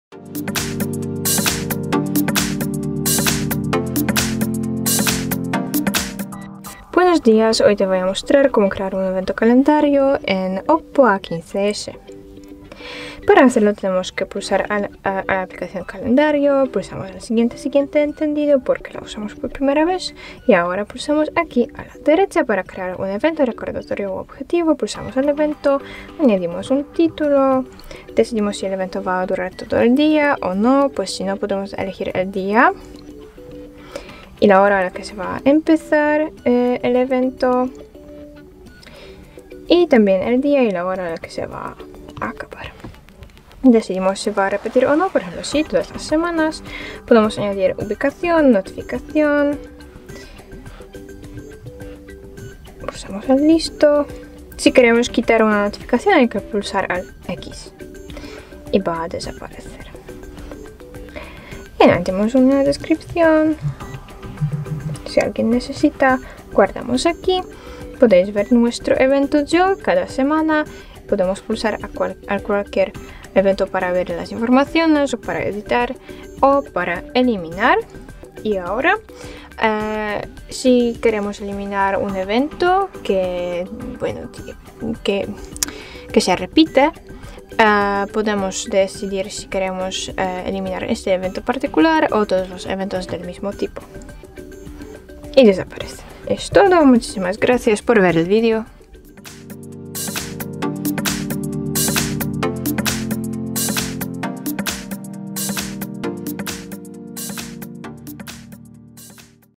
Buenos días, hoy te voy a mostrar cómo crear un evento calendario en Oppo A15s. Para hacerlo tenemos que pulsar a la aplicación calendario, pulsamos el siguiente entendido porque la usamos por primera vez y ahora pulsamos aquí a la derecha para crear un evento recordatorio o objetivo, pulsamos el evento, añadimos un título, decidimos si el evento va a durar todo el día o no, pues si no podemos elegir el día y la hora a la que se va a empezar el evento y también el día y la hora a la que se va a acabar. Decidimos si va a repetir o no, por ejemplo, sí, todas las semanas. Podemos añadir ubicación, notificación. Pulsamos el listo. Si queremos quitar una notificación hay que pulsar al X y va a desaparecer. Y añadimos una descripción. Si alguien necesita, guardamos aquí. Podéis ver nuestro evento yo cada semana. Podemos pulsar a cualquier evento para ver las informaciones o para editar o para eliminar. Y ahora si queremos eliminar un evento que se repite, podemos decidir si queremos eliminar este evento particular o todos los eventos del mismo tipo y desaparece. Es todo, muchísimas gracias por ver el vídeo.